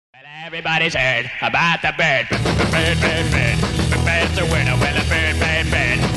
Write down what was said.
Well, everybody's heard about the bird. Bird, bird, bird. The bird's a winner. Well, a bird, bird, bird.